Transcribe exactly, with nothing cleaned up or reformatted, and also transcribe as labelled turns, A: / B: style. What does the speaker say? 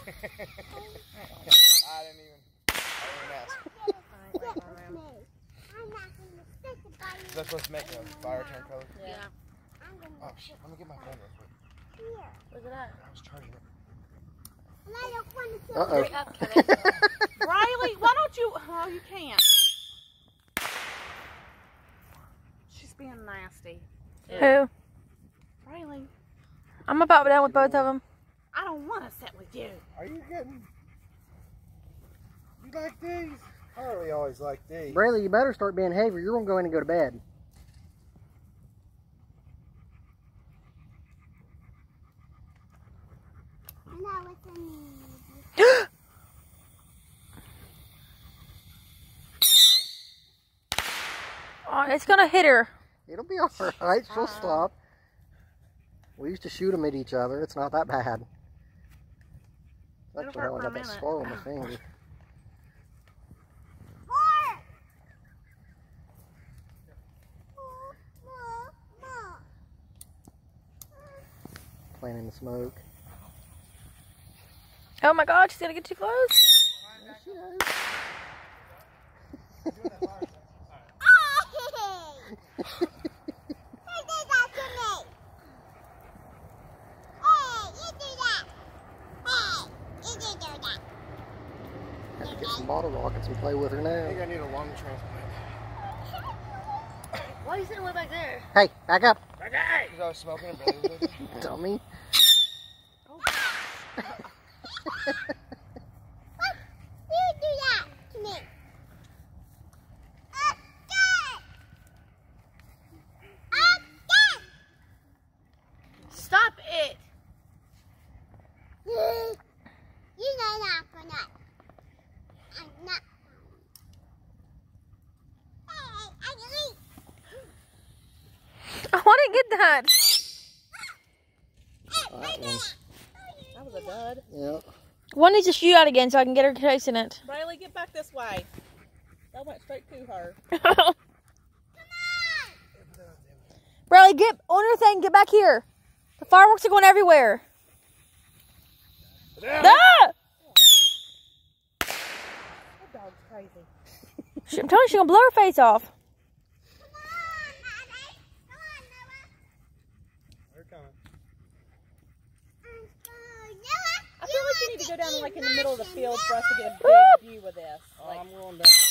A: didn't even, I didn't ask. Is that supposed to make a fire turn color?
B: Yeah.
A: Oh shit, let me get my phone real quick.
B: Here. Where's it at?
A: I was charging it.
C: Uh-oh.
B: Riley, why don't you, oh, you can't. She's being nasty.
D: Who?
B: Riley.
D: I'm about done with both of them.
B: I don't want to sit with you.
A: Are you getting, you like these? Harley always liked these.
C: Brayley, you better start being heavier. You're going to go in and go to bed.
D: Oh, it's gonna hit her.
C: It'll be all right. She'll uh, stop. We used to shoot them at each other. It's not that bad. Actually, how I got that scar on my finger. Playing in the smoke.
D: Oh my God, she's gonna get too close.
C: There she is. Have to get some bottle rockets and play with her now.
A: I think I need a lung transplant.
B: Why are you sitting way back there?
C: Hey, back up.
A: Back up! Because I was smoking and Billy was with me.
C: Dummy.
B: Oh.
E: You do that to me.
B: Stop it!
E: You know not gonna. I'm not. Hey, I can eat.
D: Oh, I didn't get that.
C: Oh, that was,
B: That was a dud.
C: yeah.
D: One needs to shoot out again so I can get her chasing it.
B: Riley, get back this way. That went straight to her.
D: Bradley, get on your thing. Get back here. The fireworks are going everywhere.
A: Yeah.
D: Ah!
B: That dog's crazy.
D: I'm telling you, she's going to blow her face off.
E: Come on, Daddy. Come on, Noah.
A: They're coming.
B: I feel like you need to go down like in the middle of the field for us to get a big view of this.
A: Oh,
B: Like,
A: I'm going down.